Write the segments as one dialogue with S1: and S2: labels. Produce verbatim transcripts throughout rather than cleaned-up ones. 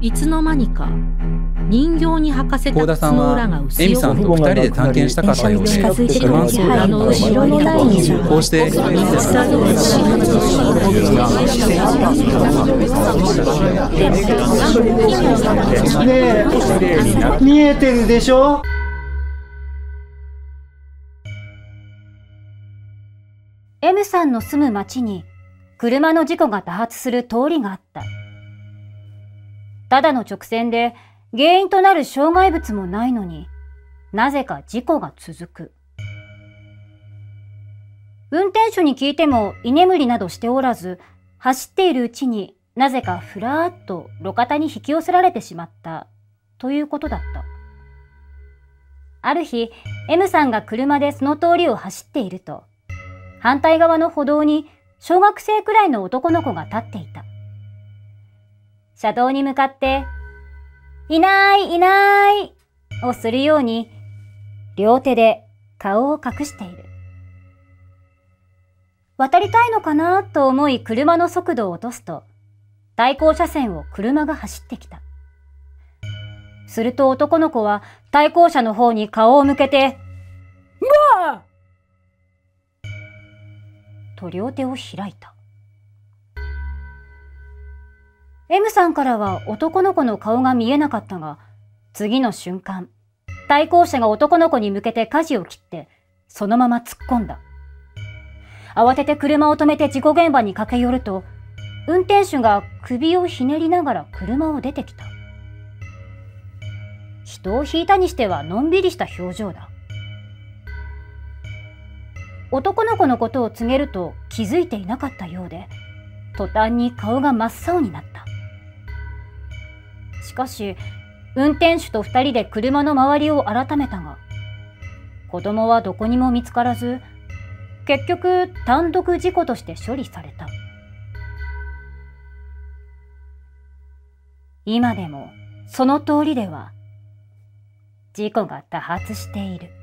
S1: いつの間にか人形に履かせた靴の裏が薄い。
S2: エミさんと二人で探検したかったようで、不満そうだったので、こうして
S3: ねえ、見えてるでしょ。
S4: M さんの住む町に車の事故が多発する通りがあった。ただの直線で原因となる障害物もないのに、なぜか事故が続く。運転手に聞いても居眠りなどしておらず、走っているうちになぜかふらーっと路肩に引き寄せられてしまったということだった。ある日、M さんが車でその通りを走っていると、反対側の歩道に小学生くらいの男の子が立っていた。車道に向かって、いないいないをするように、両手で顔を隠している。渡りたいのかなと思い車の速度を落とすと、対向車線を車が走ってきた。すると男の子は対向車の方に顔を向けて、うわーと両手を開いた。M さんからは男の子の顔が見えなかったが、次の瞬間、対向車が男の子に向けて舵を切って、そのまま突っ込んだ。慌てて車を止めて事故現場に駆け寄ると、運転手が首をひねりながら車を出てきた。人を引いたにしてはのんびりした表情だ。男の子のことを告げると気づいていなかったようで、途端に顔が真っ青になった。しかし、運転手と二人で車の周りを改めたが、子供はどこにも見つからず、結局単独事故として処理された。今でもその通りでは事故が多発している。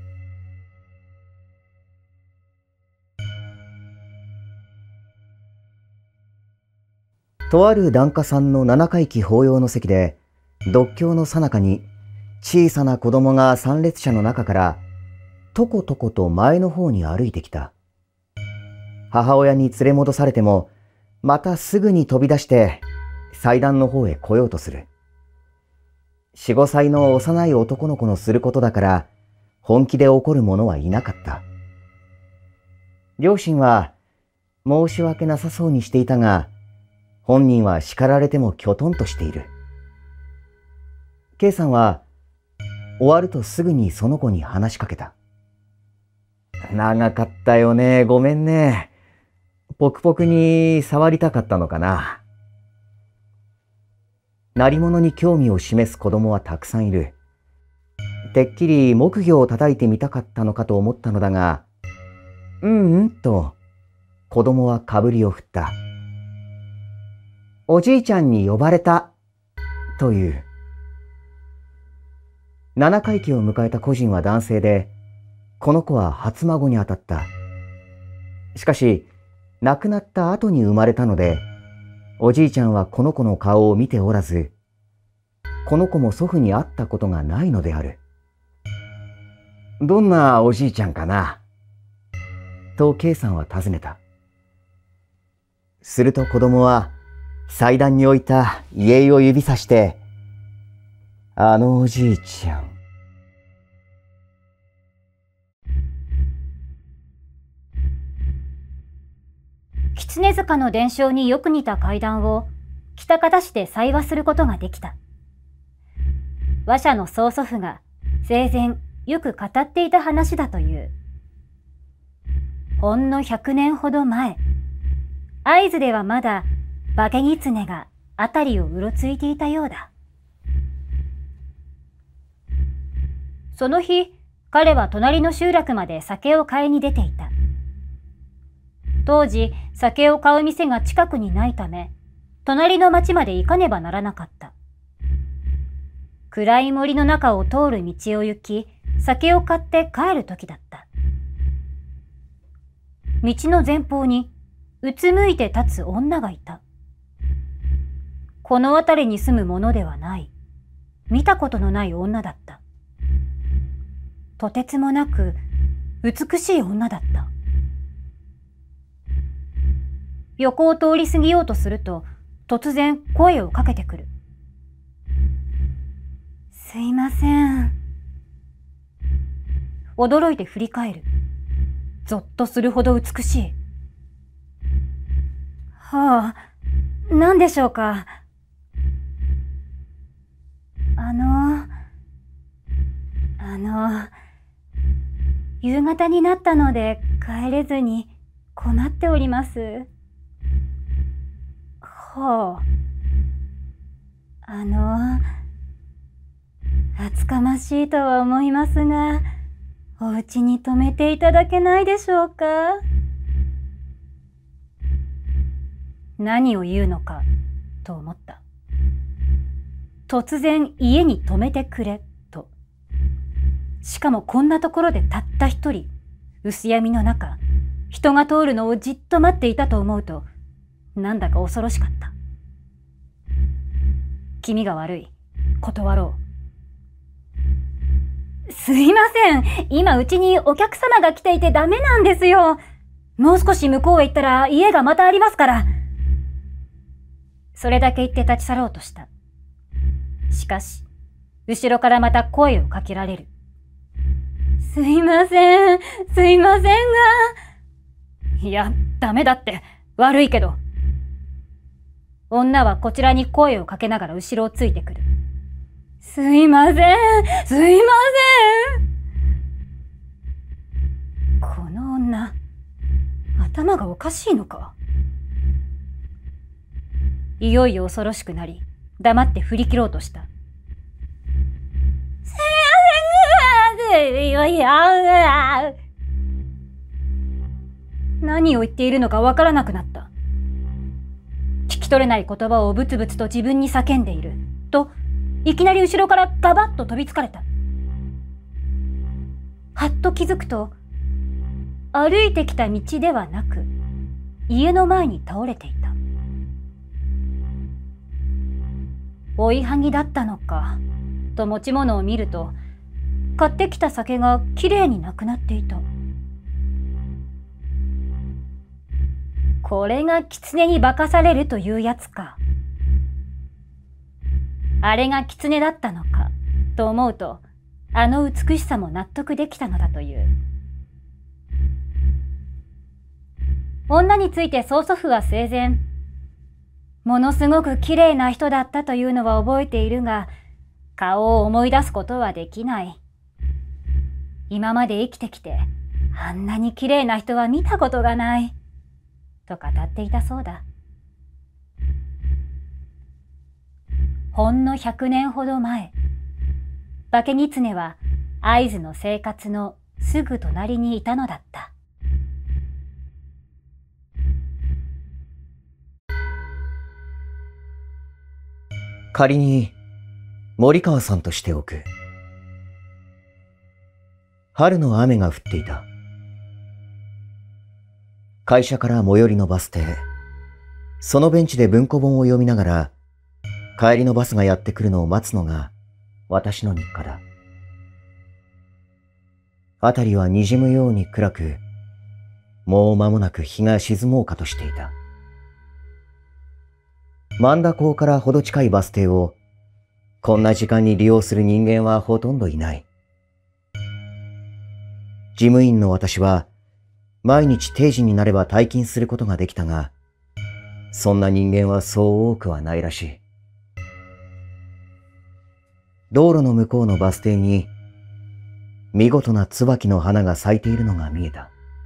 S5: とある檀家さんの七回忌法要の席で、読経の最中に小さな子供が参列者の中からとことこと前の方に歩いてきた。母親に連れ戻されても、またすぐに飛び出して祭壇の方へ来ようとする。四五歳の幼い男の子のすることだから、本気で怒る者はいなかった。両親は申し訳なさそうにしていたが、本人は叱られてもきょとんとしている。K さんは終わるとすぐにその子に話しかけた。長かったよね、ごめんね。ポクポクに触りたかったのかな。鳴り物に興味を示す子供はたくさんいる。てっきり木魚を叩いてみたかったのかと思ったのだが、うんうんと子供はかぶりを振った。おじいちゃんに呼ばれたという。七回忌を迎えた個人は男性で、この子は初孫にあたった。しかし、亡くなった後に生まれたので、おじいちゃんはこの子の顔を見ておらず、この子も祖父に会ったことがないのである。どんなおじいちゃんかなと K さんは尋ねた。すると子供は祭壇に置いた遺影を指さして、あのおじいちゃん。
S4: 狐塚の伝承によく似た階段を喜多方市で再話することができた。話者の曽祖父が生前よく語っていた話だという。ほんのひゃくねんほど前、会津ではまだ化け狐が辺りをうろついていたようだ。その日、彼は隣の集落まで酒を買いに出ていた。当時、酒を買う店が近くにないため、隣の町まで行かねばならなかった。暗い森の中を通る道を行き、酒を買って帰る時だった。道の前方に、うつむいて立つ女がいた。 この辺りに住むものではない、見たことのない女だった。とてつもなく美しい女だった。横を通り過ぎようとすると、突然声をかけてくる。すいません。驚いて振り返る。ぞっとするほど美しい。はあ、何でしょうか。あの、あの、夕方になったので帰れずに困っております。ほう。あの、厚かましいとは思いますが、お家に泊めていただけないでしょうか。何を言うのかと思った。突然家に泊めてくれと。しかもこんなところでたった一人、薄闇の中、人が通るのをじっと待っていたと思うと、なんだか恐ろしかった。気味が悪い。断ろう。すいません。今うちにお客様が来ていてダメなんですよ。もう少し向こうへ行ったら家がまたありますから。それだけ言って立ち去ろうとした。しかし、後ろからまた声をかけられる。すいません。すいませんが。いや、ダメだって。悪いけど。女はこちらに声をかけながら後ろをついてくる。すいません。すいません。この女、頭がおかしいのか。いよいよ恐ろしくなり、黙って振り切ろうとした。すいません。いやいや。何を言っているのかわからなくなった。聞き取れない言葉をブツブツと自分に叫んでいる。と、いきなり後ろからガバッと飛びつかれた。はっと気づくと、歩いてきた道ではなく、家の前に倒れていた。追いはぎだったのか、と持ち物を見ると、買ってきた酒がきれいになくなっていた。これが狐に化かされるというやつか。あれが狐だったのか、と思うと、あの美しさも納得できたのだという。女について曽祖父は生前、ものすごく綺麗な人だったというのは覚えているが、顔を思い出すことはできない。今まで生きてきて、あんなに綺麗な人は見たことがない。と語っていたそうだ。ほんの百年ほど前、化け狐は会津の生活のすぐ隣にいたのだった。
S5: 仮に森川さんとしておく。春の雨が降っていた。会社から最寄りのバス停、そのベンチで文庫本を読みながら、帰りのバスがやってくるのを待つのが私の日課だ。あたりは滲むように暗く、もう間もなく日が沈もうかとしていた。万田港からほど近いバス停を、こんな時間に利用する人間はほとんどいない。事務員の私は、毎日定時になれば退勤することができたが、そんな人間はそう多くはないらしい。道路の向こうのバス停に、見事な椿の花が咲いているのが見えた。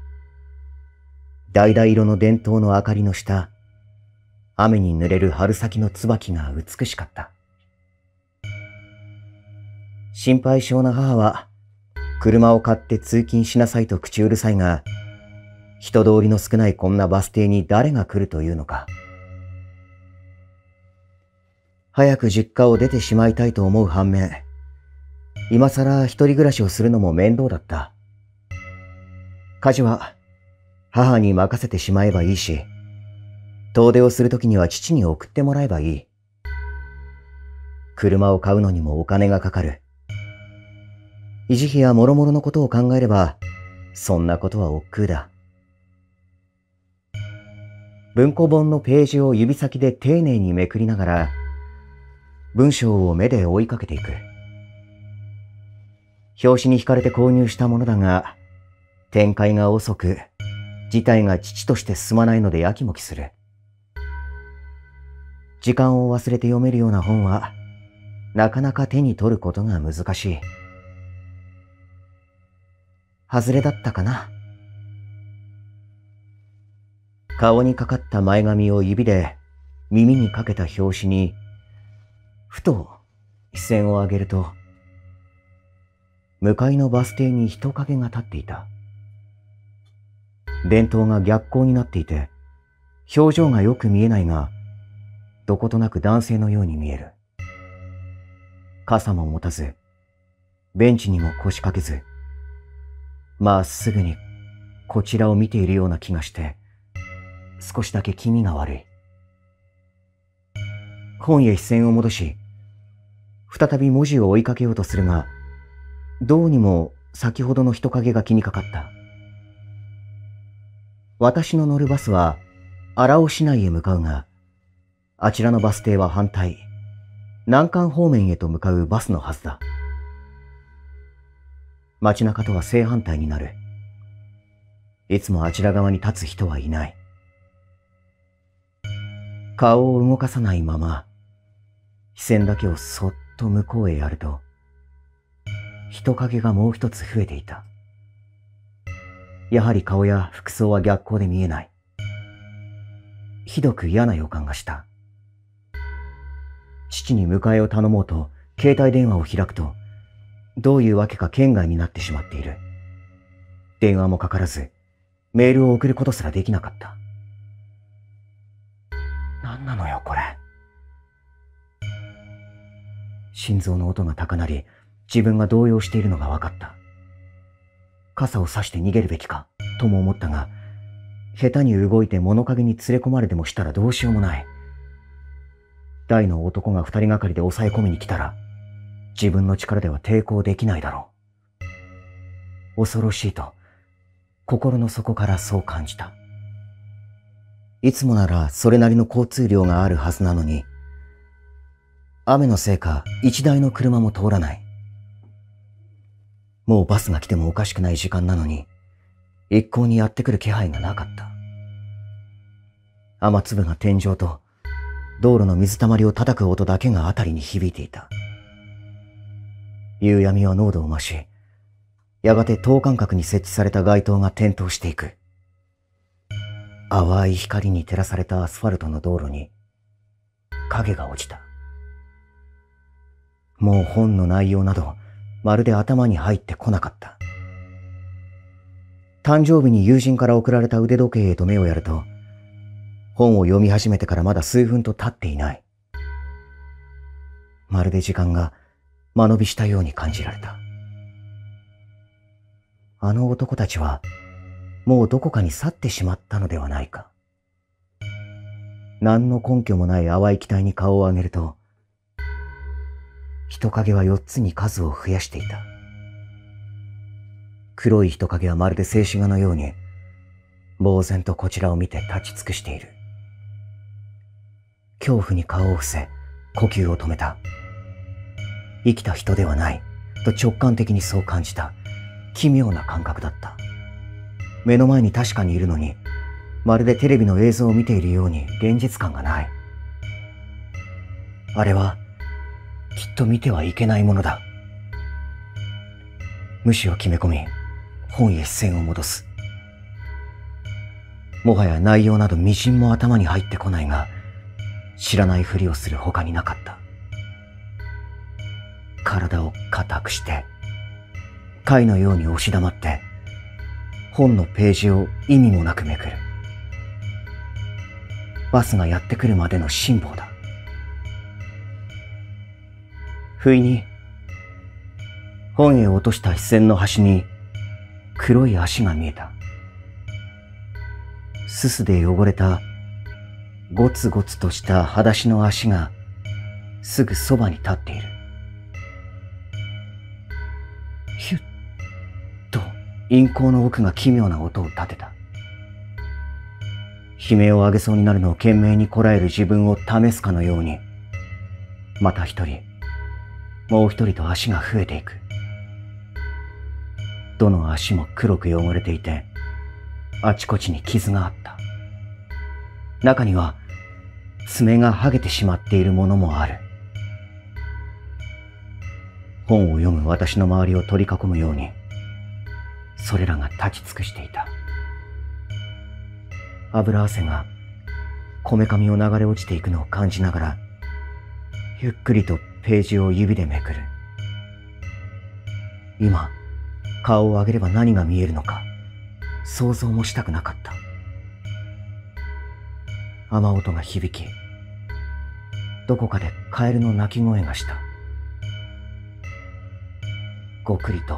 S5: 橙色の伝統の明かりの下、雨に濡れる春先の椿が美しかった。心配性な母は、車を買って通勤しなさいと口うるさいが、人通りの少ないこんなバス停に誰が来るというのか。早く実家を出てしまいたいと思う反面、今さら一人暮らしをするのも面倒だった。家事は母に任せてしまえばいいし、遠出をするときには父に送ってもらえばいい。 車を買うのにもお金がかかる。維持費や諸々のことを考えれば、そんなことは億劫だ。文庫本のページを指先で丁寧にめくりながら、文章を目で追いかけていく。表紙に惹かれて購入したものだが、展開が遅く、事態が遅々として進まないのでやきもきする。時間を忘れて読めるような本は、なかなか手に取ることが難しい。外れだったかな。顔にかかった前髪を指で耳にかけた拍子に、ふと視線を上げると、向かいのバス停に人影が立っていた。電灯が逆光になっていて、表情がよく見えないが、どことなく男性のように見える。傘も持たず、ベンチにも腰掛けず、まっすぐにこちらを見ているような気がして、少しだけ気味が悪い。本へ視線を戻し、再び文字を追いかけようとするが、どうにも先ほどの人影が気にかかった。私の乗るバスは荒尾市内へ向かうが、あちらのバス停は反対、南関方面へと向かうバスのはずだ。街中とは正反対になる。いつもあちら側に立つ人はいない。顔を動かさないまま、視線だけをそっと向こうへやると、人影がもう一つ増えていた。やはり顔や服装は逆光で見えない。ひどく嫌な予感がした。父に迎えを頼もうと携帯電話を開くと、どういうわけか圏外になってしまっている。電話もかからず、メールを送ることすらできなかった。何なのよこれ。心臓の音が高鳴り、自分が動揺しているのが分かった。傘を差して逃げるべきか、とも思ったが、下手に動いて物陰に連れ込まれてもしたらどうしようもない。大の男が二人がかりで抑え込みに来たら、自分の力では抵抗できないだろう。恐ろしいと、心の底からそう感じた。いつもならそれなりの交通量があるはずなのに、雨のせいか一台の車も通らない。もうバスが来てもおかしくない時間なのに、一向にやってくる気配がなかった。雨粒が天井と道路の水たまりを叩く音だけがあたりに響いていた。夕闇は濃度を増し、やがて等間隔に設置された街灯が点灯していく。淡い光に照らされたアスファルトの道路に影が落ちた。もう本の内容などまるで頭に入ってこなかった。誕生日に友人から送られた腕時計へと目をやると、本を読み始めてからまだ数分と経っていない。まるで時間が間延びしたように感じられた。あの男たちはもうどこかに去ってしまったのではないか。何の根拠もない淡い期待に顔を上げると、人影は四つに数を増やしていた。黒い人影はまるで静止画のように、呆然とこちらを見て立ち尽くしている。恐怖に顔を伏せ、呼吸を止めた。生きた人ではない、と直感的にそう感じた。奇妙な感覚だった。目の前に確かにいるのに、まるでテレビの映像を見ているように現実感がない。あれは、きっと見てはいけないものだ。無視を決め込み、本へ視線を戻す。もはや内容など微塵も頭に入ってこないが、知らないふりをする他になかった。体を固くして、貝のように押し黙って、本のページを意味もなくめくる。バスがやってくるまでの辛抱だ。不意に、本へ落とした視線の端に黒い足が見えた。すすで汚れたゴツゴツとした裸足の足がすぐそばに立っている。ヒュッと陰口の奥が奇妙な音を立てた。悲鳴を上げそうになるのを懸命にこらえる自分を試すかのように、また一人、もう一人と足が増えていく。どの足も黒く汚れていて、あちこちに傷があった。中には爪が剥げてしまっているものもある。本を読む私の周りを取り囲むように、それらが立ち尽くしていた。油汗がこめかみを流れ落ちていくのを感じながら、ゆっくりとページを指でめくる。今、顔を上げれば何が見えるのか、想像もしたくなかった。雨音が響き、どこかでカエルの鳴き声がした。ごくりと、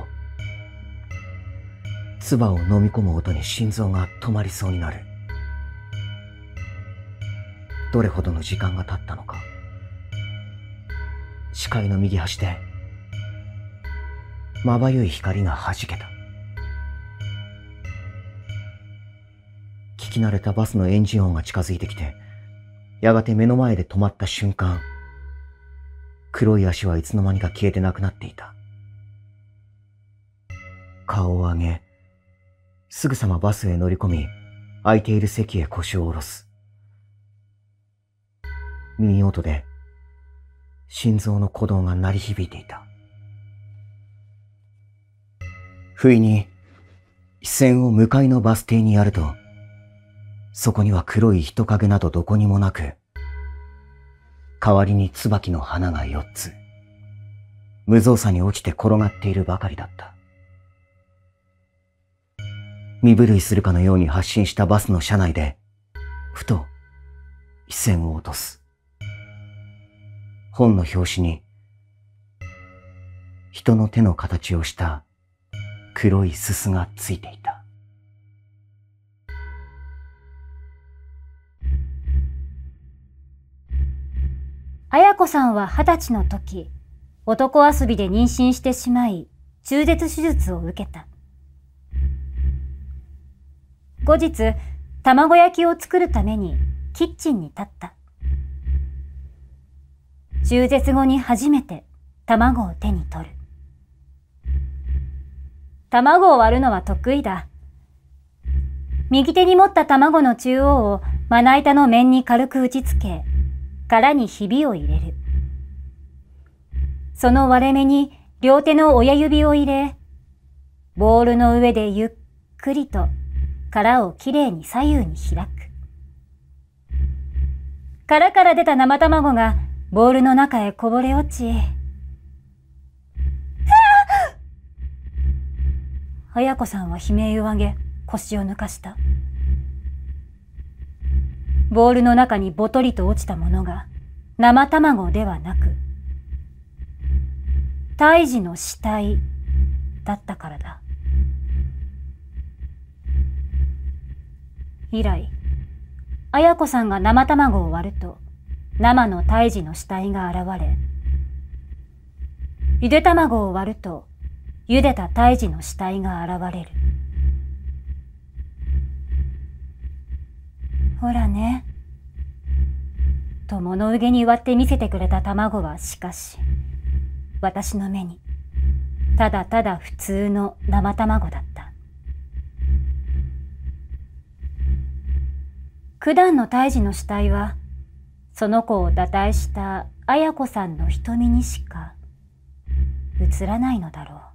S5: 唾を飲み込む音に心臓が止まりそうになる。どれほどの時間が経ったのか。視界の右端で、まばゆい光が弾けた。聞き慣れたバスのエンジン音が近づいてきて、やがて目の前で止まった瞬間、黒い足はいつの間にか消えてなくなっていた。顔を上げ、すぐさまバスへ乗り込み、空いている席へ腰を下ろす。耳音で心臓の鼓動が鳴り響いていた。不意に視線を向かいのバス停にやると、そこには黒い人影などどこにもなく、代わりに椿の花が四つ、無造作に落ちて転がっているばかりだった。身震いするかのように発進したバスの車内で、ふと視線を落とす。本の表紙に、人の手の形をした黒いすすがついていた。
S4: 綾子さんは二十歳の時、男遊びで妊娠してしまい、中絶手術を受けた。後日、卵焼きを作るためにキッチンに立った。中絶後に初めて卵を手に取る。卵を割るのは得意だ。右手に持った卵の中央をまな板の面に軽く打ちつけ、殻にひびを入れる。その割れ目に両手の親指を入れ、ボウルの上でゆっくりと殻をきれいに左右に開く。殻から出た生卵がボウルの中へこぼれ落ち、綾子さんは悲鳴を上げ、腰を抜かした。ボウルの中にぼとりと落ちたものが生卵ではなく、胎児の死体だったからだ。以来、綾子さんが生卵を割ると、生の胎児の死体が現れ、ゆで卵を割ると、ゆでた胎児の死体が現れる。ほらね、と物憂げに割って見せてくれた卵はしかし、私の目に、ただただ普通の生卵だった。九段の胎児の死体は、その子を堕胎した綾子さんの瞳にしか映らないのだろう。